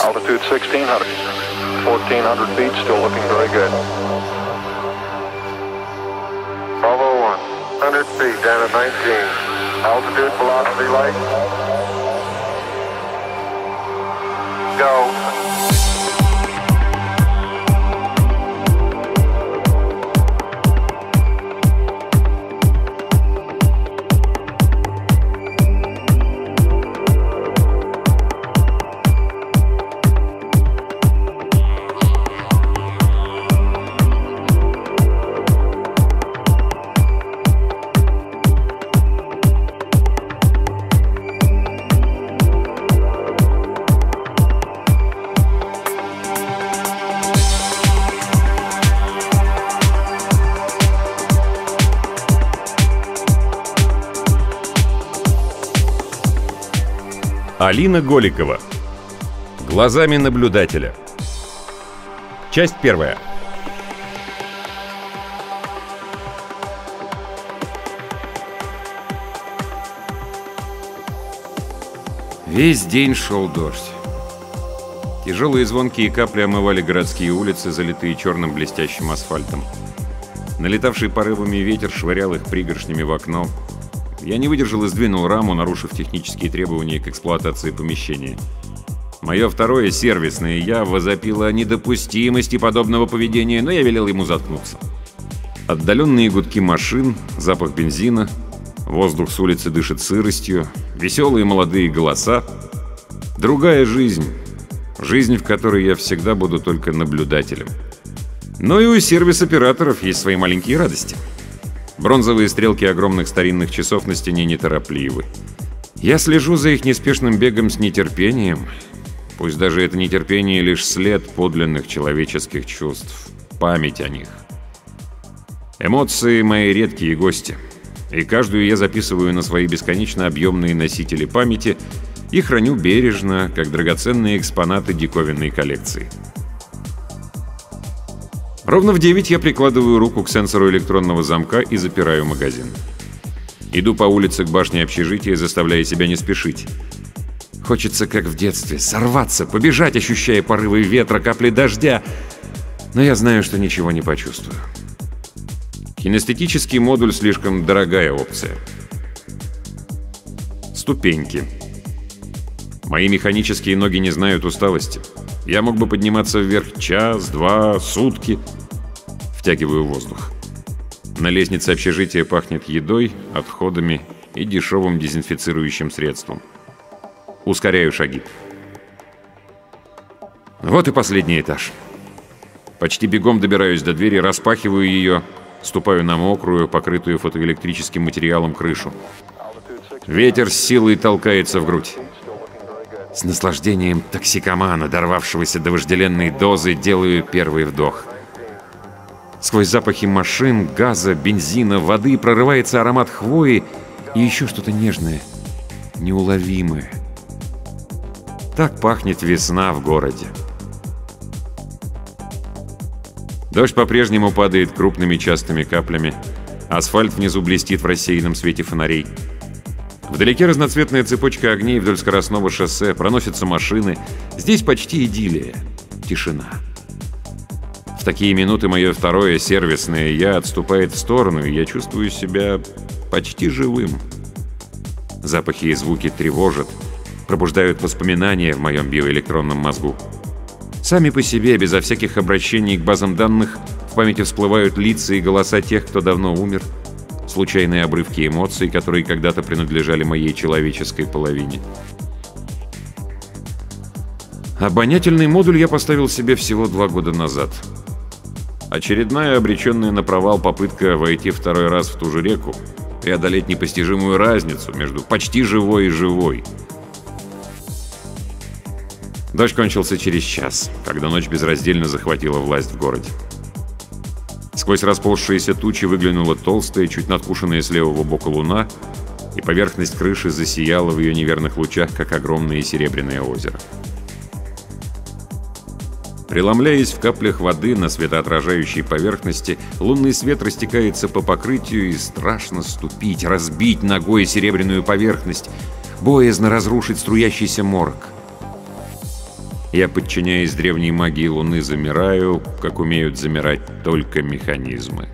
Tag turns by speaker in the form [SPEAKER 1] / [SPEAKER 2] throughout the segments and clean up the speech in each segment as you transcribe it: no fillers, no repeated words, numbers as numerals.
[SPEAKER 1] Altitude 1600. 1400 feet, still looking very good. Bravo 1, 100 feet down at 19. Altitude, velocity, light. Go.
[SPEAKER 2] Алина Голикова. Глазами наблюдателя. Часть первая. Весь день шел дождь. Тяжелые звонкие капли омывали городские улицы, залитые черным блестящим асфальтом. Налетавший порывами ветер швырял их пригоршнями в окно. Я не выдержал и сдвинул раму, нарушив технические требования к эксплуатации помещения. Мое второе сервисное «я» возопило о недопустимости подобного поведения, но я велел ему заткнуться. Отдаленные гудки машин, запах бензина, воздух с улицы дышит сыростью, веселые молодые голоса. Другая жизнь. Жизнь, в которой я всегда буду только наблюдателем. Но и у сервис-операторов есть свои маленькие радости. Бронзовые стрелки огромных старинных часов на стене неторопливы. Я слежу за их неспешным бегом с нетерпением. Пусть даже это нетерпение лишь след подлинных человеческих чувств, память о них. Эмоции — мои редкие гости, и каждую я записываю на свои бесконечно объемные носители памяти и храню бережно, как драгоценные экспонаты диковинной коллекции. Ровно в 9 я прикладываю руку к сенсору электронного замка и запираю магазин. Иду по улице к башне общежития, заставляя себя не спешить. Хочется, как в детстве, сорваться, побежать, ощущая порывы ветра, капли дождя. Но я знаю, что ничего не почувствую. Кинестетический модуль — слишком дорогая опция. Ступеньки. Мои механические ноги не знают усталости. Я мог бы подниматься вверх час, два, сутки. Втягиваю воздух. На лестнице общежития пахнет едой, отходами и дешевым дезинфицирующим средством. Ускоряю шаги. Вот и последний этаж. Почти бегом добираюсь до двери, распахиваю ее, ступаю на мокрую, покрытую фотоэлектрическим материалом крышу. Ветер с силой толкается в грудь. С наслаждением токсикомана, дорвавшегося до вожделенной дозы, делаю первый вдох. Сквозь запахи машин, газа, бензина, воды прорывается аромат хвои и еще что-то нежное, неуловимое. Так пахнет весна в городе. Дождь по-прежнему падает крупными частыми каплями. Асфальт внизу блестит в рассеянном свете фонарей. Вдалеке разноцветная цепочка огней вдоль скоростного шоссе, проносятся машины. Здесь почти идиллия, тишина. В такие минуты мое второе сервисное «я» отступает в сторону, и я чувствую себя почти живым. Запахи и звуки тревожат, пробуждают воспоминания в моем биоэлектронном мозгу. Сами по себе, безо всяких обращений к базам данных, в памяти всплывают лица и голоса тех, кто давно умер, случайные обрывки эмоций, которые когда-то принадлежали моей человеческой половине. Обонятельный модуль я поставил себе всего 2 года назад. Очередная обреченная на провал попытка войти второй раз в ту же реку, преодолеть непостижимую разницу между почти живой и живой. Дождь кончился через час, когда ночь безраздельно захватила власть в городе. Сквозь расползшиеся тучи выглянула толстая, чуть надкушенная с левого бока луна, и поверхность крыши засияла в ее неверных лучах, как огромное серебряное озеро. Преломляясь в каплях воды на светоотражающей поверхности, лунный свет растекается по покрытию, и страшно ступить, разбить ногой серебряную поверхность, боязно разрушить струящийся морок. Я, подчиняясь древней магии Луны, замираю, как умеют замирать только механизмы.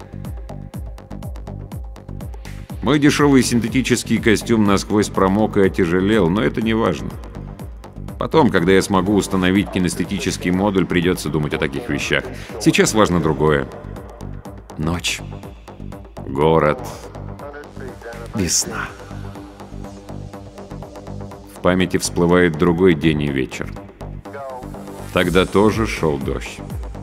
[SPEAKER 2] Мой дешевый синтетический костюм насквозь промок и отяжелел, но это не важно. Потом, когда я смогу установить кинестетический модуль, придется думать о таких вещах. Сейчас важно другое. Ночь. Город. Весна. В памяти всплывает другой день и вечер. Тогда тоже шел дождь.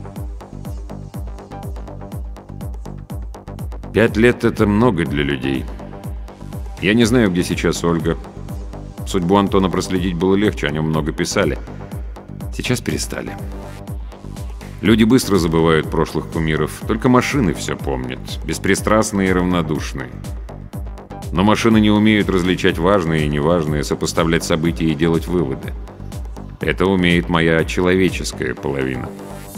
[SPEAKER 2] 5 лет — это много для людей. Я не знаю, где сейчас Ольга. Судьбу Антона проследить было легче, о нем много писали. Сейчас перестали. Люди быстро забывают прошлых кумиров, только машины все помнят, беспристрастные и равнодушные. Но машины не умеют различать важные и неважные, сопоставлять события и делать выводы. Это умеет моя человеческая половина.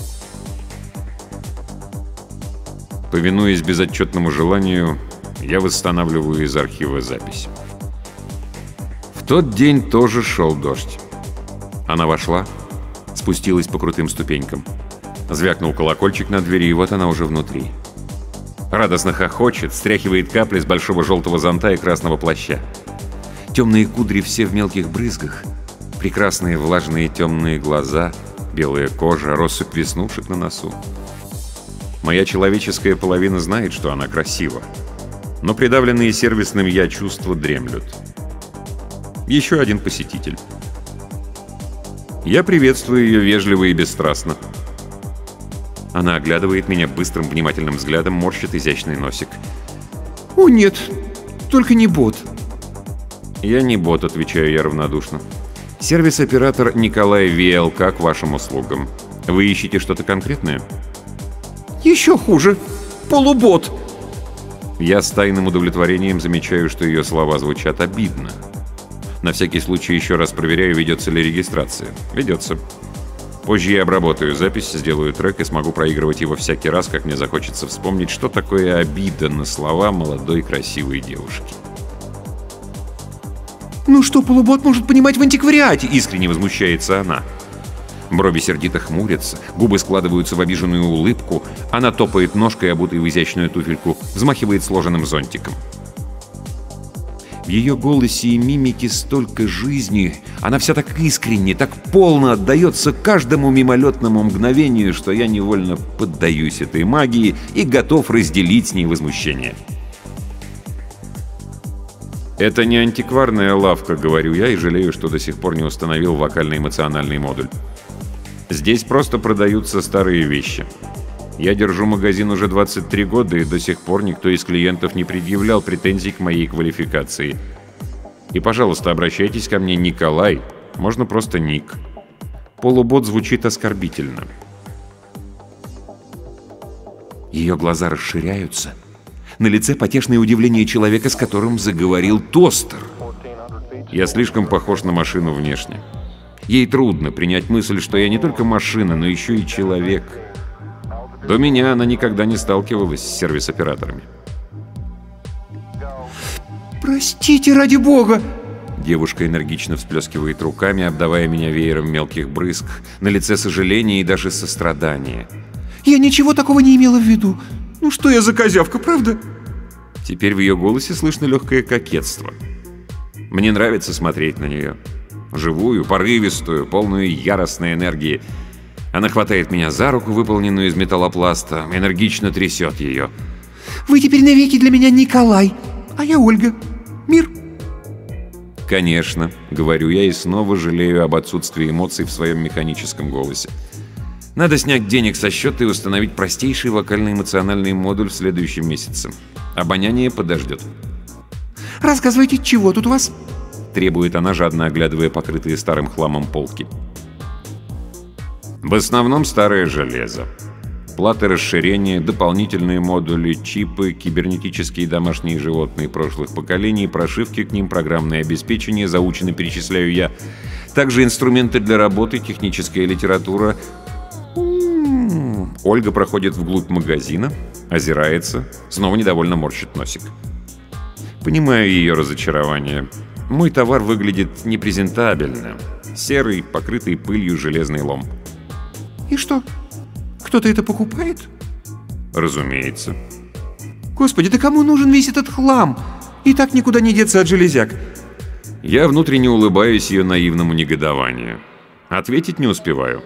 [SPEAKER 2] Повинуясь безотчетному желанию, я восстанавливаю из архива запись. В тот день тоже шел дождь. Она вошла, спустилась по крутым ступенькам. Звякнул колокольчик на двери, и вот она уже внутри. Радостно хохочет, стряхивает капли с большого желтого зонта и красного плаща. Темные кудри все в мелких брызгах. Прекрасные влажные темные глаза, белая кожа, россыпь веснушек на носу. Моя человеческая половина знает, что она красива. Но придавленные сервисным «я» чувства дремлют. Еще один посетитель. Я приветствую ее вежливо и бесстрастно. Она оглядывает меня быстрым внимательным взглядом, морщит изящный носик. «О, нет, только не бот». «Я не бот», — отвечаю я равнодушно. «Сервис-оператор Николай ВЛК к вашим услугам. Вы ищете что-то конкретное?» «Еще хуже. Полубот». Я с тайным удовлетворением замечаю, что ее слова звучат обидно. На всякий случай еще раз проверяю, ведется ли регистрация. Ведется. Позже я обработаю запись, сделаю трек и смогу проигрывать его всякий раз, как мне захочется вспомнить, что такое обида на слова молодой красивой девушки. «Ну что полубот может понимать в антиквариате?» — искренне возмущается она. Брови сердито хмурятся, губы складываются в обиженную улыбку, она топает ножкой, обутой в изящную туфельку, взмахивает сложенным зонтиком. В ее голосе и мимике столько жизни, она вся так искренне, так полно отдается каждому мимолетному мгновению, что я невольно поддаюсь этой магии и готов разделить с ней возмущение. «Это не антикварная лавка», — говорю я, и жалею, что до сих пор не установил вокально-эмоциональный модуль. «Здесь просто продаются старые вещи. Я держу магазин уже 23 года, и до сих пор никто из клиентов не предъявлял претензий к моей квалификации. И, пожалуйста, обращайтесь ко мне Николай, можно просто Ник. Полубот звучит оскорбительно». Ее глаза расширяются. На лице потешное удивление человека, с которым заговорил тостер. Я слишком похож на машину внешне. Ей трудно принять мысль, что я не только машина, но еще и человек. До меня она никогда не сталкивалась с сервис-операторами. «Простите, ради бога!» Девушка энергично всплескивает руками, обдавая меня веером мелких брызг. На лице сожаление и даже сострадание. «Я ничего такого не имела в виду. Ну что я за козявка, правда?» Теперь в ее голосе слышно легкое кокетство. Мне нравится смотреть на нее. Живую, порывистую, полную яростной энергии. Она хватает меня за руку, выполненную из металлопласта, энергично трясет ее. «Вы теперь навеки для меня Николай, а я Ольга. Мир?» «Конечно», — говорю я и снова жалею об отсутствии эмоций в своем механическом голосе. Надо снять денег со счета и установить простейший вокально-эмоциональный модуль в следующем месяце. Обоняние подождет. «Рассказывайте, чего тут у вас?» — требует она, жадно оглядывая покрытые старым хламом полки. В основном старое железо. Платы расширения, дополнительные модули, чипы, кибернетические домашние животные прошлых поколений, прошивки к ним, программное обеспечение, заученно перечисляю я. Также инструменты для работы, техническая литература. Ольга проходит вглубь магазина, озирается, снова недовольно морщит носик. Понимаю ее разочарование. Мой товар выглядит непрезентабельно. Серый, покрытый пылью железный лом.
[SPEAKER 3] И что? Кто-то это покупает?
[SPEAKER 2] Разумеется.
[SPEAKER 3] Господи, да кому нужен весь этот хлам? И так никуда не деться от железяк.
[SPEAKER 2] Я внутренне улыбаюсь ее наивному негодованию. Ответить не успеваю.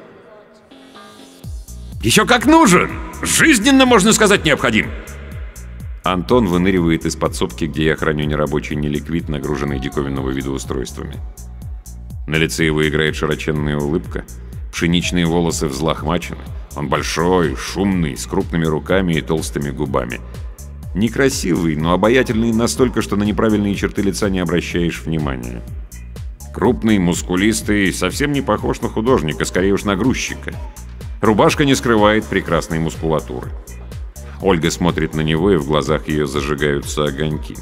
[SPEAKER 4] Еще как нужен! Жизненно, можно сказать, необходим!
[SPEAKER 2] Антон выныривает из подсобки, где я храню нерабочий неликвид, нагруженный диковинного вида устройствами. На лице его играет широченная улыбка. Пшеничные волосы взлохмачены. Он большой, шумный, с крупными руками и толстыми губами. Некрасивый, но обаятельный настолько, что на неправильные черты лица не обращаешь внимания. Крупный, мускулистый, совсем не похож на художника, скорее уж на грузчика. Рубашка не скрывает прекрасной мускулатуры. Ольга смотрит на него, и в глазах ее зажигаются огоньки.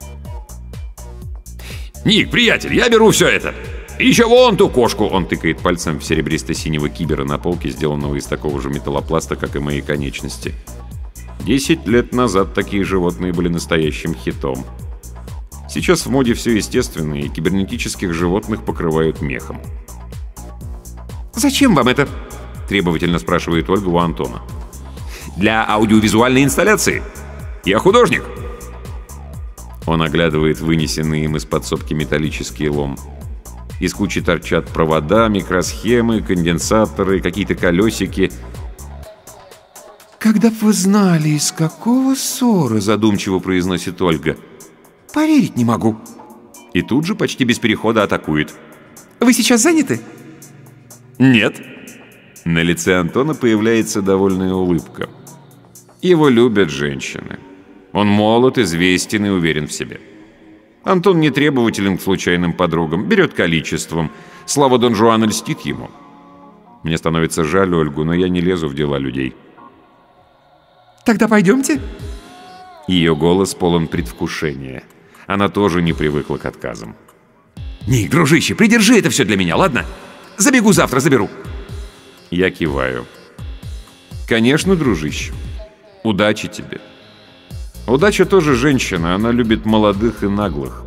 [SPEAKER 4] «Ник, приятель, я беру все это! И еще вон ту кошку!»
[SPEAKER 2] Он тыкает пальцем в серебристо-синего кибера на полке, сделанного из такого же металлопласта, как и мои конечности. 10 лет назад такие животные были настоящим хитом. Сейчас в моде все естественное, и кибернетических животных покрывают мехом.
[SPEAKER 4] «Зачем вам это?» –
[SPEAKER 2] требовательно спрашивает Ольга у Антона.
[SPEAKER 4] «Для аудиовизуальной инсталляции. Я художник».
[SPEAKER 2] Он оглядывает вынесенный им из подсобки металлический лом. Из кучи торчат провода, микросхемы, конденсаторы, какие-то колесики.
[SPEAKER 3] «Когда б вы знали, из какого ссора», —
[SPEAKER 2] задумчиво произносит Ольга.
[SPEAKER 3] «Поверить не могу».
[SPEAKER 2] И тут же почти без перехода атакует.
[SPEAKER 3] «Вы сейчас заняты?»
[SPEAKER 2] «Нет». На лице Антона появляется довольная улыбка. Его любят женщины. Он молод, известен и уверен в себе. Антон не требователен к случайным подругам, берет количеством. Слава Дон Жуана льстит ему. Мне становится жаль Ольгу, но я не лезу в дела людей.
[SPEAKER 3] «Тогда пойдемте?»
[SPEAKER 2] Ее голос полон предвкушения. Она тоже не привыкла к отказам.
[SPEAKER 4] «Ник, дружище, придержи это все для меня, ладно? Забегу завтра, заберу».
[SPEAKER 2] Я киваю. «Конечно, дружище. Удачи тебе». Удача тоже женщина, она любит молодых и наглых.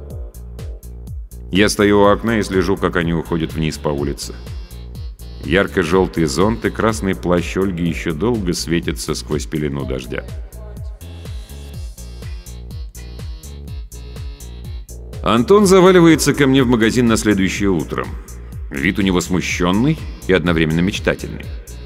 [SPEAKER 2] Я стою у окна и слежу, как они уходят вниз по улице. Ярко-желтый зонт и красный плащ Ольги еще долго светятся сквозь пелену дождя. Антон заваливается ко мне в магазин на следующее утро. Вид у него смущенный и одновременно мечтательный.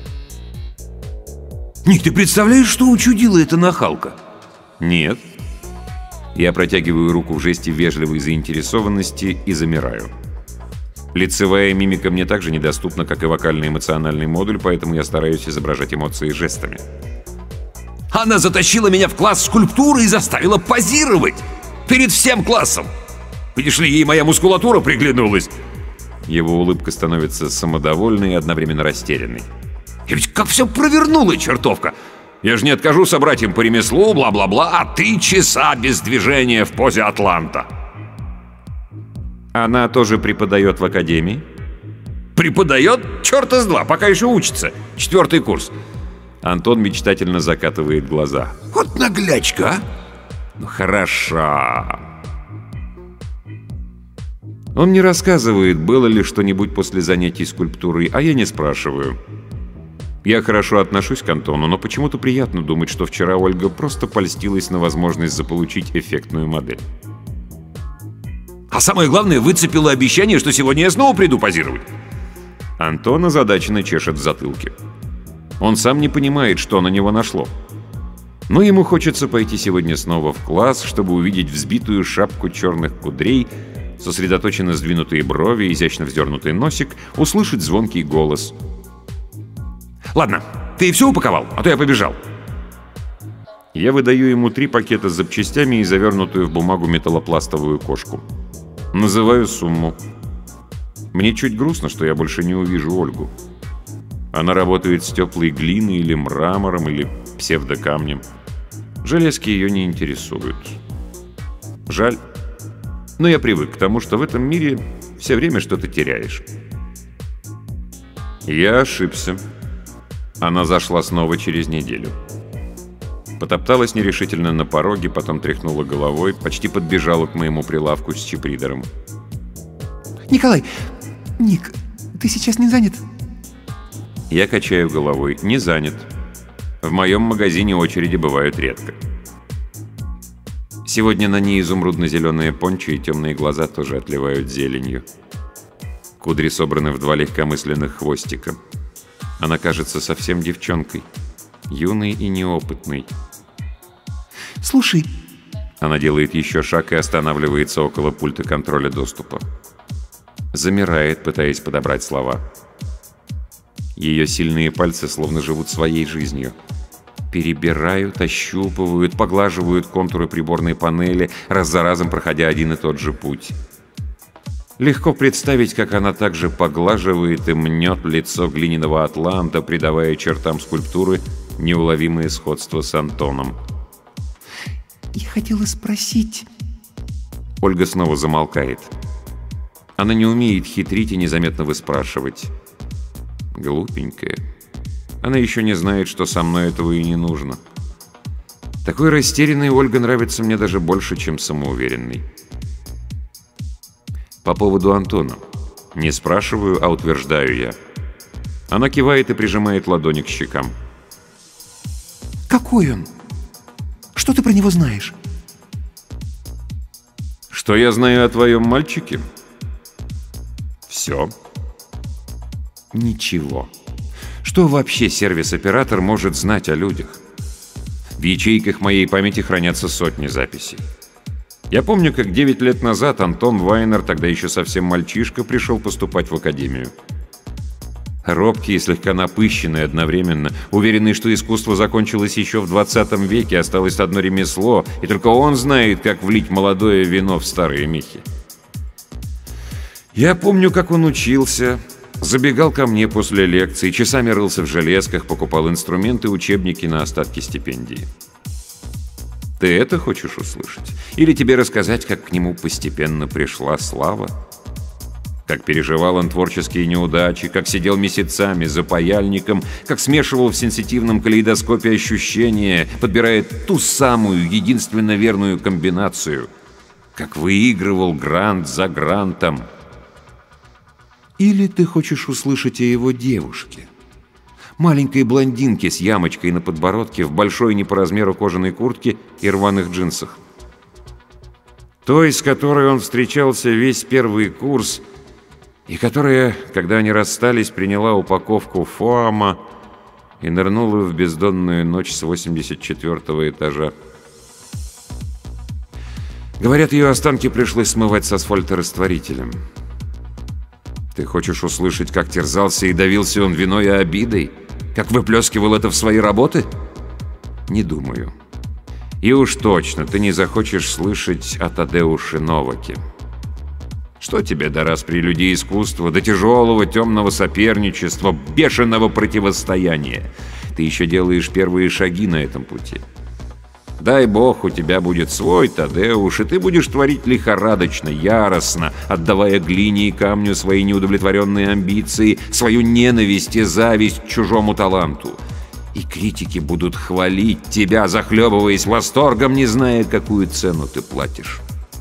[SPEAKER 4] «Ник, ты представляешь, что учудила эта нахалка?»
[SPEAKER 2] «Нет». Я протягиваю руку в жесте вежливой заинтересованности и замираю. Лицевая мимика мне также недоступна, как и вокально-эмоциональный модуль, поэтому я стараюсь изображать эмоции жестами.
[SPEAKER 4] «Она затащила меня в класс скульптуры и заставила позировать! Перед всем классом! Видишь ли, ей моя мускулатура приглянулась!»
[SPEAKER 2] Его улыбка становится самодовольной и одновременно растерянной.
[SPEAKER 4] «Я ведь как все провернула, чертовка! Я же не откажу собратьям по ремеслу, бла-бла-бла, а ты часа без движения в позе атланта!»
[SPEAKER 2] Она тоже преподает в академии?
[SPEAKER 4] Преподает? Черта с два, пока еще учится. 4-й курс.
[SPEAKER 2] Антон мечтательно закатывает глаза.
[SPEAKER 4] Вот наглячка, а?
[SPEAKER 2] Ну хороша. Он не рассказывает, было ли что-нибудь после занятий скульптурой, а я не спрашиваю. Я хорошо отношусь к Антону, но почему-то приятно думать, что вчера Ольга просто польстилась на возможность заполучить эффектную модель.
[SPEAKER 4] А самое главное, выцепила обещание, что сегодня я снова приду позировать.
[SPEAKER 2] Антон озадаченно чешет в затылке. Он сам не понимает, что на него нашло. Но ему хочется пойти сегодня снова в класс, чтобы увидеть взбитую шапку черных кудрей, сосредоточенно сдвинутые брови, изящно вздернутый носик, услышать звонкий голос.
[SPEAKER 4] «Ладно, ты все упаковал, а то я побежал».
[SPEAKER 2] Я выдаю ему 3 пакета с запчастями и завернутую в бумагу металлопластовую кошку. Называю сумму. Мне чуть грустно, что я больше не увижу Ольгу. Она работает с теплой глиной или мрамором, или псевдокамнем. Железки ее не интересуют. Жаль. Но я привык к тому, что в этом мире все время что-то теряешь. Я ошибся. Она зашла снова через неделю. Потопталась нерешительно на пороге, потом тряхнула головой, почти подбежала к моему прилавку с чипридером.
[SPEAKER 3] «Николай, Ник, ты сейчас не занят?
[SPEAKER 2] Я качаю головой. Не занят. В моем магазине очереди бывают редко. Сегодня на ней изумрудно-зеленые пончо, и темные глаза тоже отливают зеленью. Кудри собраны в 2 легкомысленных хвостика. Она кажется совсем девчонкой. Юной и неопытной.
[SPEAKER 3] Слушай.
[SPEAKER 2] Она делает еще шаг и останавливается около пульта контроля доступа. Замирает, пытаясь подобрать слова. Ее сильные пальцы словно живут своей жизнью. Перебирают, ощупывают, поглаживают контуры приборной панели, раз за разом проходя один и тот же путь. Легко представить, как она также поглаживает и мнет лицо глиняного атланта, придавая чертам скульптуры неуловимое сходство с Антоном.
[SPEAKER 3] Я хотела спросить...
[SPEAKER 2] Ольга снова замолкает. Она не умеет хитрить и незаметно выспрашивать. Глупенькая. Она еще не знает, что со мной этого и не нужно. Такой растерянной Ольга нравится мне даже больше, чем самоуверенной. По поводу Антона. Не спрашиваю, а утверждаю я. Она кивает и прижимает ладони к щекам.
[SPEAKER 3] Какой он? Что ты про него знаешь?
[SPEAKER 2] Что я знаю о твоем мальчике? Все. Ничего. Что вообще сервис-оператор может знать о людях? В ячейках моей памяти хранятся сотни записей. Я помню, как 9 лет назад Антон Вайнер, тогда еще совсем мальчишка, пришел поступать в академию. Робкий и слегка напыщенный одновременно, уверенный, что искусство закончилось еще в 20 веке, осталось одно ремесло, и только он знает, как влить молодое вино в старые мехи. Я помню, как он учился, забегал ко мне после лекций, часами рылся в железках, покупал инструменты, учебники на остатки стипендии. Ты это хочешь услышать? Или тебе рассказать, как к нему постепенно пришла слава? Как переживал он творческие неудачи, как сидел месяцами за паяльником, как смешивал в сенситивном калейдоскопе ощущения, подбирая ту самую, единственно верную комбинацию, как выигрывал грант за грантом. Или ты хочешь услышать о его девушке? Маленькой блондинке с ямочкой на подбородке, в большой не по размеру кожаной куртке и рваных джинсах. Той, с которой он встречался весь первый курс, и которая, когда они расстались, приняла упаковку фоама и нырнула в бездонную ночь с 84-го этажа. Говорят, ее останки пришлось смывать с асфальта растворителем. Ты хочешь услышать, как терзался и давился он виной и обидой? Как выплескивал это в свои работы? Не думаю. И уж точно ты не захочешь слышать о Тадеуше Новаке. Что тебе до распри людей искусства, до тяжелого темного соперничества, бешеного противостояния? Ты еще делаешь первые шаги на этом пути. Дай бог, у тебя будет свой Тадеуш, и ты будешь творить лихорадочно, яростно, отдавая глине и камню свои неудовлетворенные амбиции, свою ненависть и зависть к чужому таланту. И критики будут хвалить тебя, захлебываясь восторгом, не зная, какую цену ты платишь.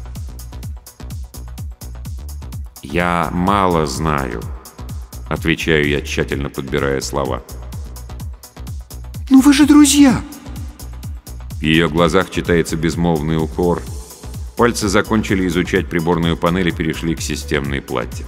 [SPEAKER 2] «Я мало знаю», — отвечаю я, тщательно подбирая слова.
[SPEAKER 3] «Ну вы же друзья!»
[SPEAKER 2] В ее глазах читается безмолвный укор. Пальцы закончили изучать приборную панель и перешли к системной плате.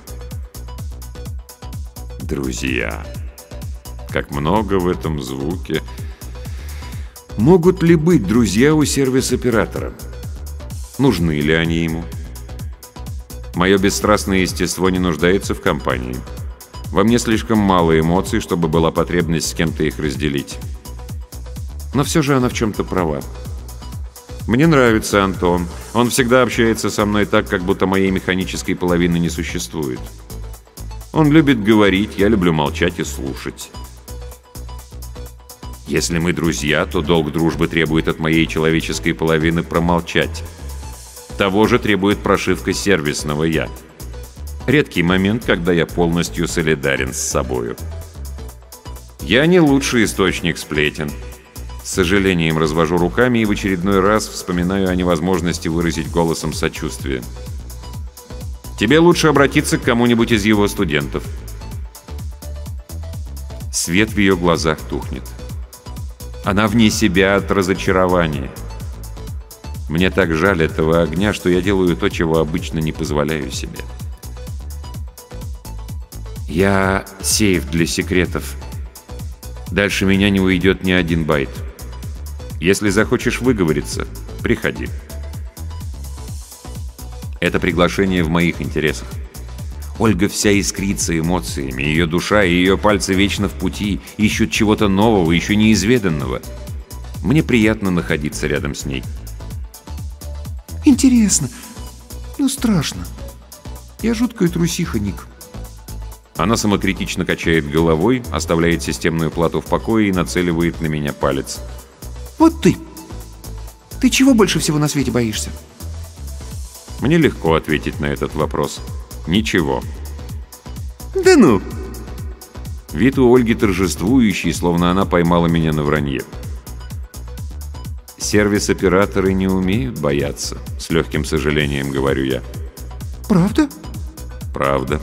[SPEAKER 2] Друзья. Как много в этом звуке. Могут ли быть друзья у сервис-оператора? Нужны ли они ему? Мое бесстрастное естество не нуждается в компании. Во мне слишком мало эмоций, чтобы была потребность с кем-то их разделить. Но все же она в чем-то права. Мне нравится Антон. Он всегда общается со мной так, как будто моей механической половины не существует. Он любит говорить, я люблю молчать и слушать. Если мы друзья, то долг дружбы требует от моей человеческой половины промолчать. Того же требует прошивка сервисного «я». Редкий момент, когда я полностью солидарен с собою. Я не лучший источник сплетен. С сожалением развожу руками и в очередной раз вспоминаю о невозможности выразить голосом сочувствие. Тебе лучше обратиться к кому-нибудь из его студентов. Свет в ее глазах тухнет. Она вне себя от разочарования. Мне так жаль этого огня, что я делаю то, чего обычно не позволяю себе. Я сейф для секретов. Дальше меня не уйдет ни один байт. Если захочешь выговориться, приходи. Это приглашение в моих интересах. Ольга вся искрится эмоциями, ее душа и ее пальцы вечно в пути, ищут чего-то нового, еще неизведанного. Мне приятно находиться рядом с ней.
[SPEAKER 3] Интересно, но страшно. Я жуткая трусиха, Ник.
[SPEAKER 2] Она самокритично качает головой, оставляет системную плату в покое и нацеливает на меня палец.
[SPEAKER 3] Вот ты. Ты чего больше всего на свете боишься?
[SPEAKER 2] Мне легко ответить на этот вопрос. Ничего.
[SPEAKER 3] Да ну!
[SPEAKER 2] Вид у Ольги торжествующий, словно она поймала меня на вранье. Сервис-операторы не умеют бояться, с легким сожалением говорю я.
[SPEAKER 3] Правда?
[SPEAKER 2] Правда.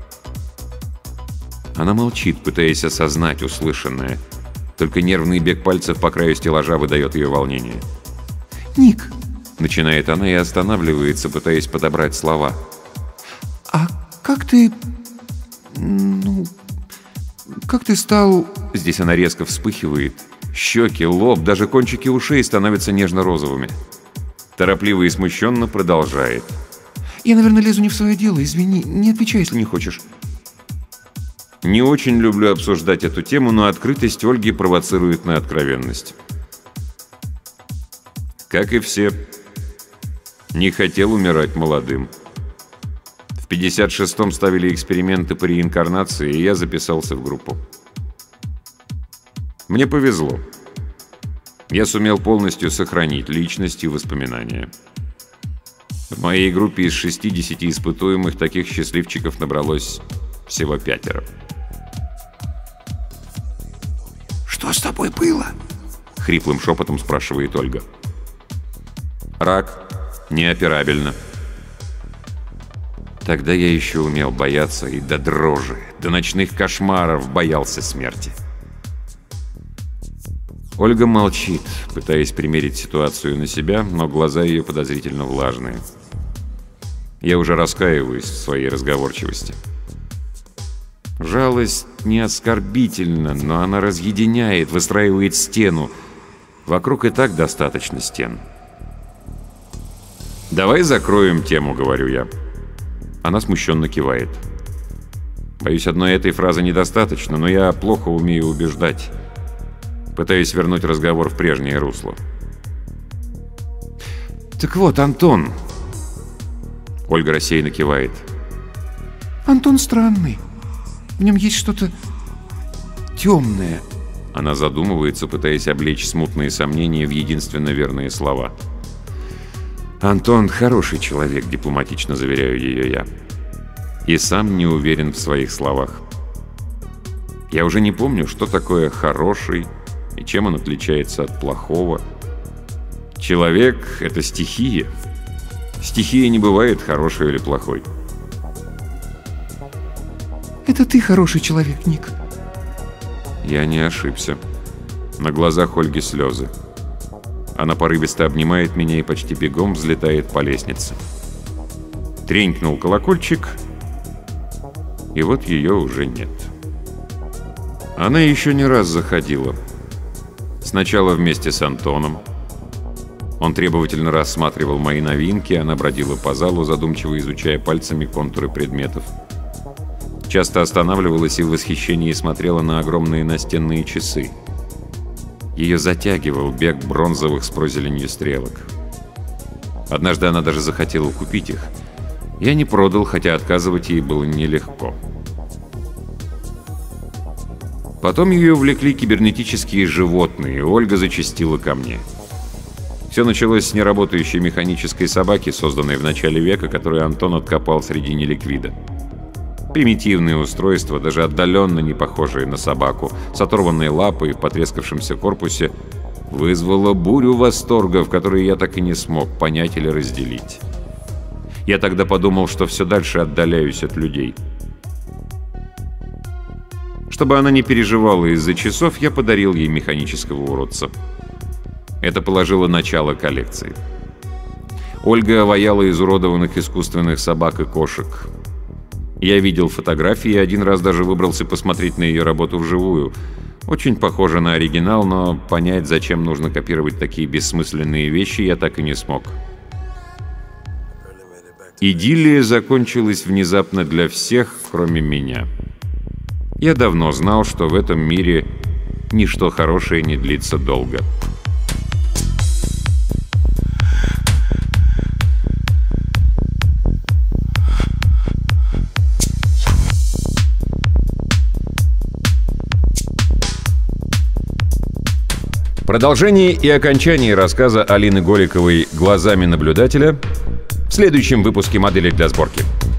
[SPEAKER 2] Она молчит, пытаясь осознать услышанное. Только нервный бег пальцев по краю стеллажа выдает ее волнение.
[SPEAKER 3] Ник,
[SPEAKER 2] начинает она и останавливается, пытаясь подобрать слова.
[SPEAKER 3] а как ты... Ну... Как ты стал...
[SPEAKER 2] Здесь она резко вспыхивает. Щеки, лоб, даже кончики ушей становятся нежно-розовыми. Торопливо и смущенно продолжает.
[SPEAKER 3] Я, наверное, лезу не в свое дело, извини, не отвечай, если не хочешь.
[SPEAKER 2] Не очень люблю обсуждать эту тему, но открытость Ольги провоцирует на откровенность. Как и все, не хотел умирать молодым. В 56-м ставили эксперименты по реинкарнации, и я записался в группу. Мне повезло. Я сумел полностью сохранить личность и воспоминания. В моей группе из 60 испытуемых таких счастливчиков набралось всего 5.
[SPEAKER 3] Что с тобой было?
[SPEAKER 2] Хриплым шепотом спрашивает Ольга. Рак. Неоперабельно. Тогда я еще умел бояться и до дрожи, до ночных кошмаров боялся смерти. Ольга молчит, пытаясь примерить ситуацию на себя, но глаза ее подозрительно влажные. Я уже раскаиваюсь в своей разговорчивости. Жалость не оскорбительна, но она разъединяет, выстраивает стену. Вокруг и так достаточно стен. «Давай закроем тему», — говорю я. Она смущенно кивает. Боюсь, одной этой фразы недостаточно, но я плохо умею убеждать. Пытаюсь вернуть разговор в прежнее русло. «Так вот, Антон...» Ольга рассеянно кивает.
[SPEAKER 3] Антон странный. В нем есть что-то темное.
[SPEAKER 2] Она задумывается, пытаясь облечь смутные сомнения в единственно верные слова. «Антон хороший человек», — дипломатично заверяю ее я. И сам не уверен в своих словах. Я уже не помню, что такое «хороший» и чем он отличается от плохого. Человек — это стихия. Стихия не бывает хорошей или плохой.
[SPEAKER 3] Это ты хороший человек, Ник.
[SPEAKER 2] Я не ошибся. На глазах Ольги слезы. Она порывисто обнимает меня и почти бегом взлетает по лестнице. Тренькнул колокольчик, и вот ее уже нет. Она еще не раз заходила. Сначала вместе с Антоном. Он требовательно рассматривал мои новинки, она бродила по залу, задумчиво изучая пальцами контуры предметов. Часто останавливалась и в восхищении смотрела на огромные настенные часы. Ее затягивал бег бронзовых с прозеленью стрелок. Однажды она даже захотела купить их. Я не продал, хотя отказывать ей было нелегко. Потом ее увлекли кибернетические животные, и Ольга зачастила ко мне. Все началось с неработающей механической собаки, созданной в начале века, которую Антон откопал среди неликвида. Примитивное устройство, даже отдаленно не похожее на собаку, с оторванной лапой и в потрескавшемся корпусе, вызвало бурю восторга, в которой я так и не смог понять или разделить. Я тогда подумал, что все дальше отдаляюсь от людей. Чтобы она не переживала из-за часов, я подарил ей механического уродца. Это положило начало коллекции. Ольга оваяла изуродованных искусственных собак и кошек. Я видел фотографии и один раз даже выбрался посмотреть на ее работу вживую. Очень похоже на оригинал, но понять, зачем нужно копировать такие бессмысленные вещи, я так и не смог. Идиллия закончилась внезапно для всех, кроме меня. Я давно знал, что в этом мире ничто хорошее не длится долго. Продолжение и окончание рассказа Алины Голиковой «Глазами наблюдателя» в следующем выпуске «Модели для сборки».